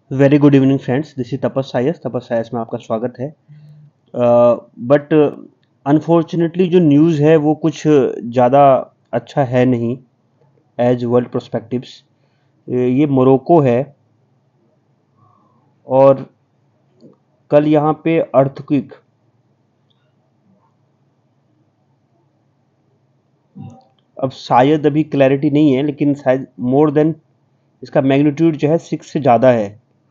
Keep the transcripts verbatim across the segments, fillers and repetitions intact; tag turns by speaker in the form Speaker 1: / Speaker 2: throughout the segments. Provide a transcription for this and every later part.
Speaker 1: Very good evening friends, this is Tapas Sayas. Tapas Sayas में आपका स्वागत है। बट अनफॉर्चुनेटली जो न्यूज़ है वो कुछ ज़्यादा अच्छा है नहीं एज वर्ल्ड प्रोस्पेक्टिव्स। ये मोरक्को है और कल यहाँ पे अर्थक्वेक, अब शायद अभी क्लैरिटी नहीं है लेकिन शायद मोर देन इसका मैग्नीट्यूड जो है सिक्स से ज़्यादा है।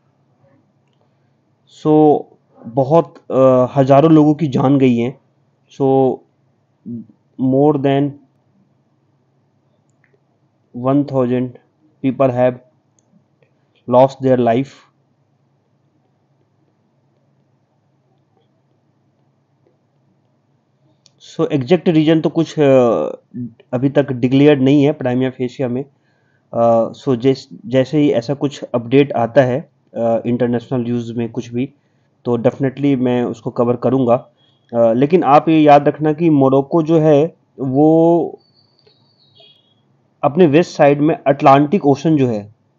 Speaker 1: सो बहुत अ, हज़ारों लोगों की जान गई है। So more then one thousand people have lost their life. So exact reason तो कुछ अ, अभी तक डिक्लेयर्ड नहीं है प्राइमिया फेशिया में। सो जैस जैसे ही ऐसा कुछ अपडेट आता है इंटरनेशनल न्यूज़ में कुछ भी, तो डेफिनेटली मैं उसको कवर करूँगा। अ, लेकिन आप ये याद रखना कि मोरक्को जो है वो अपने वेस्ट साइड में अटलांटिक ओशन जो है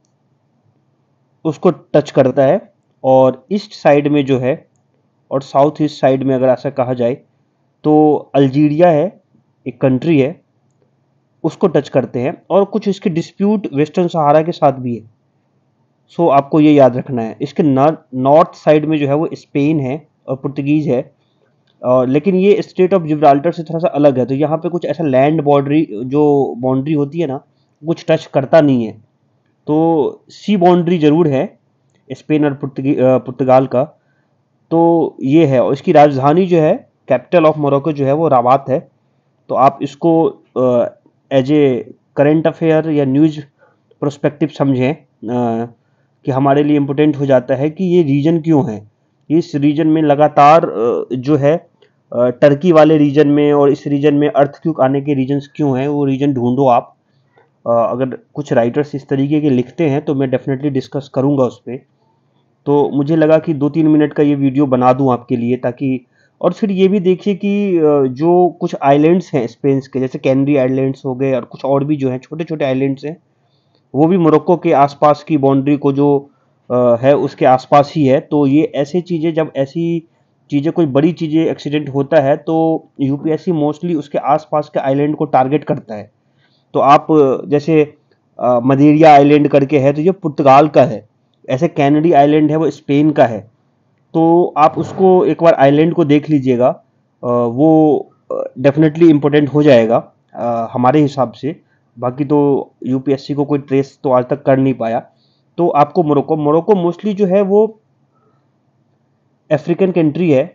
Speaker 1: उसको टच करता है, और ईस्ट साइड में जो है और साउथ ईस्ट साइड में अगर ऐसा कहा जाए तो अल्जीरिया है, एक कंट्री है, उसको टच करते हैं, और कुछ इसके डिस्प्यूट वेस्टर्न सहारा के साथ भी है। सो आपको ये याद रखना है। इसके नॉर्थ साइड में जो है वो स्पेन है और पुर्तगीज है। और लेकिन ये स्टेट ऑफ जिब्राल्टर से थोड़ा सा अलग है, तो यहाँ पे कुछ ऐसा लैंड बाउंड्री जो बाउंड्री होती है ना, कुछ टच करता नहीं है। तो सी बाउंड्री जरूर है स्पेन और पुर्तगी अ, पुर्तगाल का। तो ये है, और इसकी राजधानी जो है, कैपिटल ऑफ मोरक्को जो है वो राबात है। तो आप इसको एज ए करेंट अफेयर या न्यूज प्रोस्पेक्टिव समझें, अ, कि हमारे लिए इम्पोर्टेंट हो जाता है कि ये रीजन क्यों है। इस रीजन में लगातार अ, जो है अ, टर्की वाले रीजन में और इस रीजन में अर्थक्वेक आने के रीजन्स क्यों हैं, वो रीजन ढूंढो आप। अ, अगर कुछ राइटर्स इस तरीके के लिखते हैं तो मैं डेफिनेटली डिस्कस करूंगा उस पर। तो मुझे लगा कि दो तीन मिनट का ये वीडियो बना दूं आपके लिए, ताकि और फिर ये भी देखिए कि अ, जो कुछ आइलैंड्स हैं स्पेन के, जैसे कैनरी आइलैंड्स हो गए और कुछ और भी जो हैं छोटे छोटे आइलैंड्स हैं, वो भी मोरक्को के आसपास की बाउंड्री को जो अ, है उसके आसपास ही है। तो ये ऐसी चीज़ें, जब ऐसी चीज़ें कोई बड़ी चीज़ें एक्सीडेंट होता है तो यूपीएससी मोस्टली उसके आसपास के आइलैंड को टारगेट करता है। तो आप अ, जैसे अ, मदेरिया आइलैंड करके है तो ये पुर्तगाल का है, ऐसे कैनेडी आइलैंड है वो स्पेन का है। तो आप उसको एक बार आइलैंड को देख लीजिएगा, अ, वो डेफिनेटली इम्पोर्टेंट हो जाएगा अ, हमारे हिसाब से। बाकी तो यूपीएससी को कोई ट्रेस तो आज तक कर नहीं पाया। तो आपको मोरक्को मोरक्को मोस्टली जो है वो अफ्रीकन कंट्री है,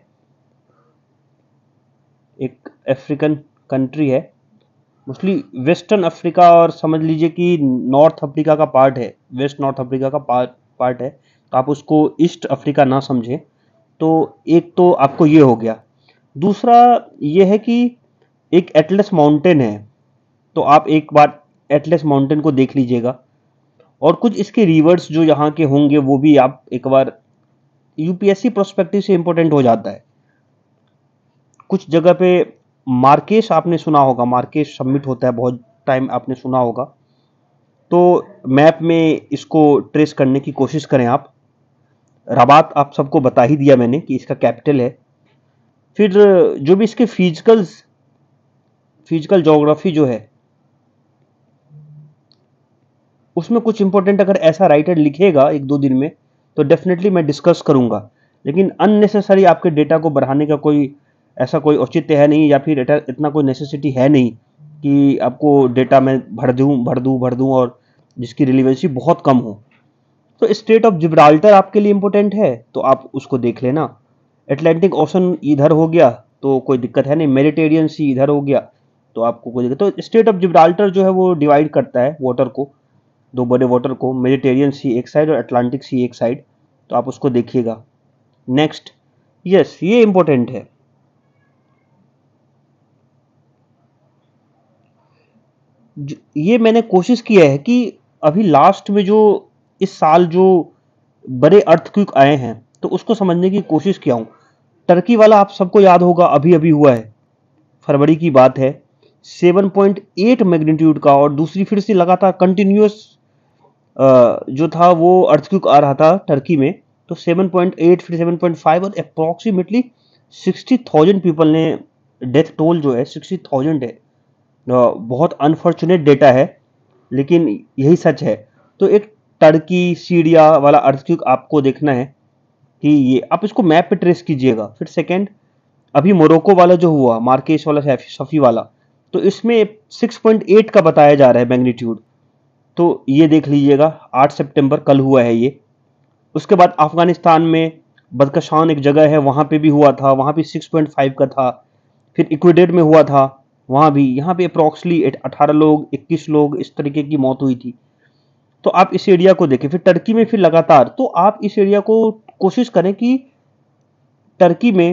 Speaker 1: एक अफ्रीकन कंट्री है, मोस्टली वेस्टर्न अफ्रीका, और समझ लीजिए कि नॉर्थ अफ्रीका का पार्ट है, वेस्ट नॉर्थ अफ्रीका का पार्ट पार्ट है। तो आप उसको ईस्ट अफ्रीका ना समझें। तो एक तो आपको ये हो गया। दूसरा ये है कि एक एटलस माउंटेन है, तो आप एक बार एटलस माउंटेन को देख लीजिएगा, और कुछ इसके रिवर्स जो यहाँ के होंगे वो भी आप एक बार, यूपीएससी प्रोस्पेक्टिव से इंपॉर्टेंट हो जाता है। कुछ जगह पे मार्केश आपने सुना होगा, मार्केश सबमिट होता है बहुत टाइम, आपने सुना होगा। तो मैप में इसको ट्रेस करने की कोशिश करें आप। रबात आप सबको बता ही दिया मैंने कि इसका कैपिटल है। फिर जो भी इसके फिजिकल फिजिकल ज्योग्राफी जो है उसमें कुछ इंपॉर्टेंट अगर ऐसा राइटर लिखेगा एक दो दिन में तो डेफिनेटली मैं डिस्कस करूंगा। लेकिन अननेसेसरी आपके डेटा को बढ़ाने का कोई ऐसा कोई औचित्य है नहीं, या फिर डेटा इतना कोई नेसेसिटी है नहीं कि आपको डेटा में भर दूं भर दूं भर दूं और जिसकी रिलेवेंसी बहुत कम हो। तो स्टेट ऑफ जिब्राल्टर आपके लिए इंपॉर्टेंट है तो आप उसको देख लेना। एटलांटिक ओशन इधर हो गया तो कोई दिक्कत है नहीं, मेडिटेरियन सी इधर हो गया तो आपको कोई दिक्कत। तो स्टेट ऑफ जिब्राल्टर जो है वो डिवाइड करता है वाटर को, दो बड़े वाटर को, मेडिटेरियन सी एक साइड और अटलांटिक सी एक साइड। तो आप उसको देखिएगा। नेक्स्ट, यस ये इंपॉर्टेंट है। ये मैंने कोशिश किया है कि अभी लास्ट में जो इस साल जो बड़े अर्थक्वेक आए हैं तो उसको समझने की कोशिश किया हूं। टर्की वाला आप सबको याद होगा, अभी अभी हुआ है, फरवरी की बात है, सात पॉइंट आठ मैग्नीट्यूड का, और दूसरी फिर से लगातार कंटिन्यूअस जो था वो अर्थक्वेक आ रहा था टर्की में, तो सेवन पॉइंट एट फिर सेवन पॉइंट फाइव और अप्रॉक्सीमेटली सिक्सटी थाउजेंड पीपल ने डेथ टोल जो है सिक्सटी थाउजेंड है। बहुत अनफॉर्चुनेट डेटा है, लेकिन यही सच है। तो एक टर्की सीरिया वाला अर्थक्वेक आपको देखना है कि ये आप इसको मैप पे ट्रेस कीजिएगा। फिर सेकंड, अभी मोरक्को वाला जो हुआ, मार्केश वाला, सफी वाला, तो इसमें सिक्स पॉइंट एट का बताया जा रहा है मैग्नीट्यूड। तो ये देख लीजिएगा, आठ सितंबर कल हुआ है ये। उसके बाद अफगानिस्तान में बदकशान एक जगह है, वहां पे भी हुआ था, वहां पे सिक्स पॉइंट फाइव का था। फिर इक्वेडर में हुआ था, वहां भी, यहाँ पे अप्रॉक्सली अठारह लोग, इक्कीस लोग इस तरीके की मौत हुई थी। तो आप इस एरिया को देखें। फिर टर्की में फिर लगातार, तो आप इस एरिया को कोशिश करें कि टर्की में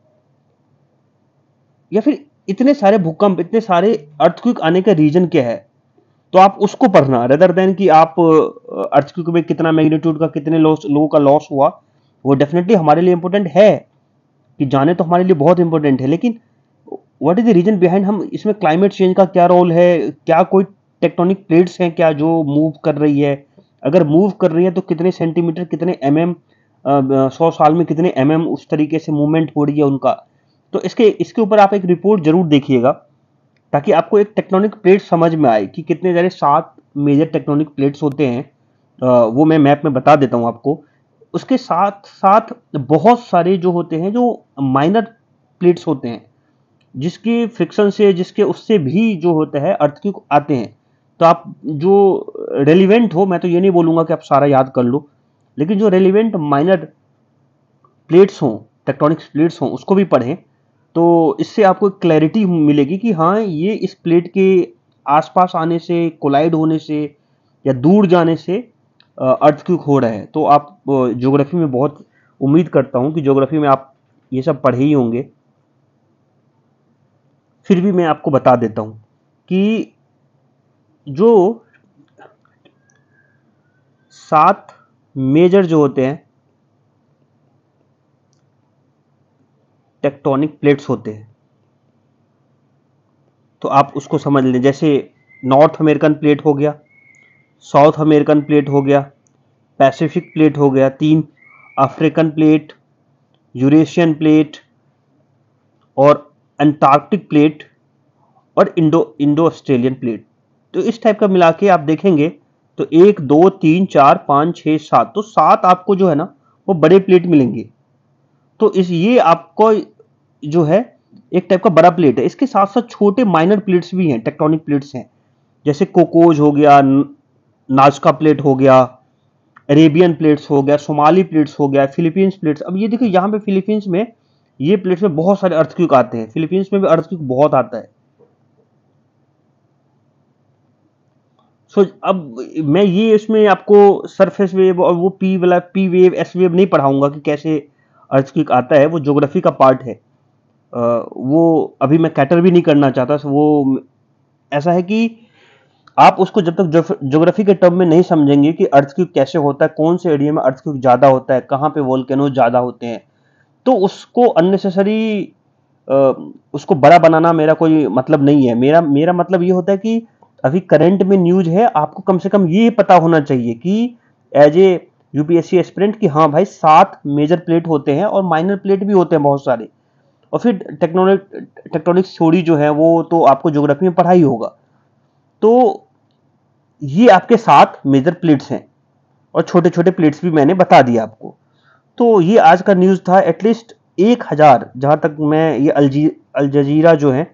Speaker 1: या फिर इतने सारे भूकंप, इतने सारे अर्थक्वेक आने का रीजन क्या है, तो आप उसको पढ़ना, रेदर देन कि आप अर्थक्वेक में कितना मैग्नीट्यूड का, कितने लॉस, लोगों का लॉस हुआ। वो डेफिनेटली हमारे लिए इंपॉर्टेंट है कि जाने, तो हमारे लिए बहुत इंपॉर्टेंट है, लेकिन what is the reason behind, हम इसमें क्लाइमेट चेंज का क्या रोल है, क्या कोई टेक्टोनिक प्लेट्स हैं क्या जो मूव कर रही है, अगर मूव कर रही है तो कितने सेंटीमीटर, कितने एम एम, सौ साल में कितने एम एम उस तरीके से मूवमेंट हो रही है उनका। तो इसके इसके ऊपर आप एक रिपोर्ट जरूर देखिएगा, ताकि आपको एक टेक्टोनिक प्लेट समझ में आए कि कितने सारे सात मेजर टेक्टोनिक प्लेट्स होते हैं। आ, वो मैं मैप में बता देता हूं आपको। उसके साथ साथ बहुत सारे जो होते हैं, जो माइनर प्लेट्स होते हैं, जिसकी फ्रिक्शन से, जिसके उससे भी जो होता है अर्थक्वेक आते हैं। तो आप जो रेलिवेंट हो, मैं तो ये नहीं बोलूंगा कि आप सारा याद कर लो, लेकिन जो रेलिवेंट माइनर प्लेट्स हों, टेक्टोनिक प्लेट्स हों, उसको भी पढ़ें। तो इससे आपको क्लैरिटी मिलेगी कि हाँ, ये इस प्लेट के आसपास आने से, कोलाइड होने से या दूर जाने से अर्थक्वेक हो रहा है। तो आप ज्योग्राफी में, बहुत उम्मीद करता हूँ कि ज्योग्राफी में आप ये सब पढ़े ही होंगे, फिर भी मैं आपको बता देता हूं कि जो सात मेजर जो होते हैं टेक्टोनिक प्लेट्स होते हैं, तो आप उसको समझ लें। जैसे नॉर्थ अमेरिकन प्लेट हो गया, साउथ अमेरिकन प्लेट हो गया, पैसिफिक प्लेट हो गया तीन, अफ्रीकन प्लेट, यूरेशियन प्लेट और अंटार्कटिक प्लेट और इंडो इंडो ऑस्ट्रेलियन प्लेट। तो इस टाइप का मिला के आप देखेंगे तो एक, दो, तीन, चार, पाँच, छः, सात, तो सात आपको जो है ना वो बड़े प्लेट मिलेंगे। तो इस ये आपको जो है एक टाइप का बड़ा प्लेट है। इसके साथ साथ छोटे माइनर प्लेट्स भी हैं, टेक्टोनिक प्लेट्स हैं, जैसे कोकोज हो गया, नाजका प्लेट हो गया, अरेबियन प्लेट्स हो गया, सोमाली प्लेट्स हो गया, फिलीपींस प्लेट्स। अब ये देखिए, यहाँ पे फिलीपींस में ये प्लेट्स में बहुत सारे अर्थक्वेक आते हैं, फिलीपींस में भी अर्थक्वेक बहुत आता है। सो so, अब मैं ये इसमें आपको सरफेस वेव और वो पी वाला, पी वेव, एस वेव नहीं पढ़ाऊंगा कि कैसे अर्थक्वेक आता है, वो ज्योग्राफी का पार्ट है। आ, वो अभी मैं कैटर भी नहीं करना चाहता। वो ऐसा है कि आप उसको जब तक ज्योग्राफी के टर्म में नहीं समझेंगे कि अर्थक्वेक कैसे होता है, कौन से एरिया में अर्थक्वेक ज्यादा होता है, कहाँ पे वोल्केनो ज्यादा होते हैं, तो उसको अननेसेसरी उसको बड़ा बनाना मेरा कोई मतलब नहीं है। मेरा मेरा मतलब ये होता है कि अभी करंट में न्यूज है, आपको कम से कम ये पता होना चाहिए कि एज ए यूपीएससी एस्पिरेंट कि हाँ भाई, सात मेजर प्लेट होते हैं और माइनर प्लेट भी होते हैं बहुत सारे। और फिर टेक्टोनिक टेक्टोनिक थ्योरी जो है वो तो आपको ज्योग्राफी में पढ़ा ही होगा। तो ये आपके सात मेजर प्लेट्स हैं और छोटे छोटे प्लेट्स भी मैंने बता दिया आपको। तो ये आज का न्यूज था। एटलीस्ट एक हजार, जहां तक मैं ये अलजी अल जजीरा जो है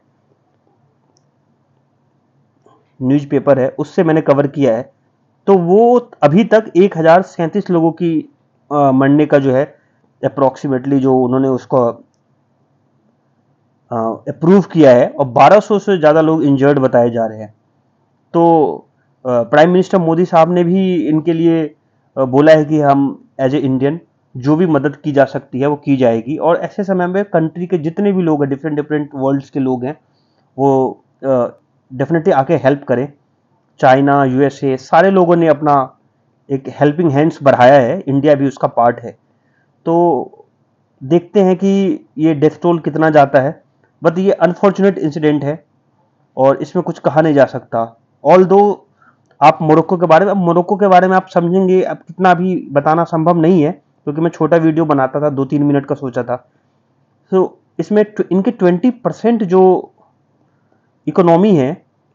Speaker 1: न्यूज़पेपर है, उससे मैंने कवर किया है, तो वो अभी तक एक हजार सैंतीस लोगों की आ, मरने का जो है अप्रोक्सीमेटली जो उन्होंने उसको अप्रूव किया है, और बारह सौ से ज़्यादा लोग इंजर्ड बताए जा रहे हैं। तो प्राइम मिनिस्टर मोदी साहब ने भी इनके लिए आ, बोला है कि हम एज ए इंडियन जो भी मदद की जा सकती है वो की जाएगी। और ऐसे समय में कंट्री के जितने भी लोग हैं, डिफरेंट डिफरेंट वर्ल्ड्स के लोग हैं, वो डेफिनेटली आके हेल्प करें। चाइना, यूएसए, सारे लोगों ने अपना एक हेल्पिंग हैंड्स बढ़ाया है, इंडिया भी उसका पार्ट है। तो देखते हैं कि ये डेथ टोल कितना जाता है। बट ये अनफॉर्चुनेट इंसिडेंट है और इसमें कुछ कहा नहीं जा सकता। ऑल दो आप मोरक्को के बारे में, अब मोरक्को के बारे में आप समझेंगे, अब कितना अभी बताना संभव नहीं है क्योंकि मैं छोटा वीडियो बनाता था, दो तीन मिनट का सोचा था। तो इसमें इनके ट्वेंटी परसेंट जो इकोनॉमी है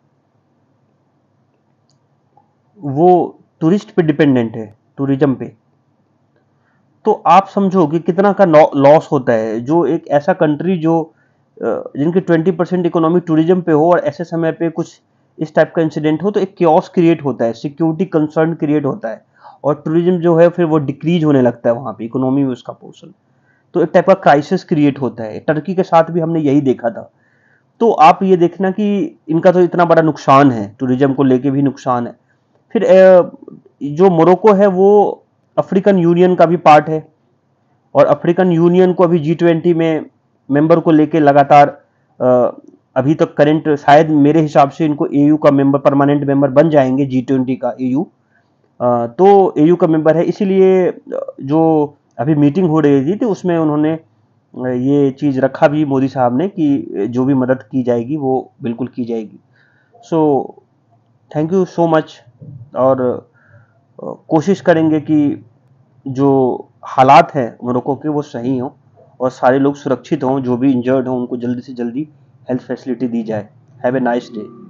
Speaker 1: वो टूरिस्ट पे डिपेंडेंट है, टूरिज्म पे। तो आप समझो कि कितना का लॉस होता है, जो एक ऐसा कंट्री जो जिनकी ट्वेंटी परसेंट इकोनॉमी टूरिज्म पे हो और ऐसे समय पे कुछ इस टाइप का इंसिडेंट हो तो एक क्योस क्रिएट होता है, सिक्योरिटी कंसर्न क्रिएट होता है और टूरिज्म जो है फिर वो डिक्रीज होने लगता है वहां पे, इकोनॉमी में उसका पोर्शन। तो एक टाइप का क्राइसिस क्रिएट होता है। टर्की के साथ भी हमने यही देखा था। तो आप ये देखना कि इनका तो इतना बड़ा नुकसान है, टूरिज्म को लेके भी नुकसान है। फिर जो मोरक्को है वो अफ्रीकन यूनियन का भी पार्ट है और अफ्रीकन यूनियन को अभी जी ट्वेंटी में मेंबर को लेके लगातार अभी तक करंट, शायद मेरे हिसाब से इनको एयू का मेंबर, परमानेंट मेंबर बन जाएंगे जी ट्वेंटी का एयू। तो एयू का मेंबर है, इसीलिए जो अभी मीटिंग हो रही थी तो उसमें उन्होंने ये चीज रखा भी मोदी साहब ने कि जो भी मदद की जाएगी वो बिल्कुल की जाएगी। So thank you so much. और कोशिश करेंगे कि जो हालात हैं मोरक्को के वो सही हों और सारे लोग सुरक्षित हों, जो भी इंजर्ड हों उनको जल्दी से जल्दी हेल्थ फैसिलिटी दी जाए। Have a nice day.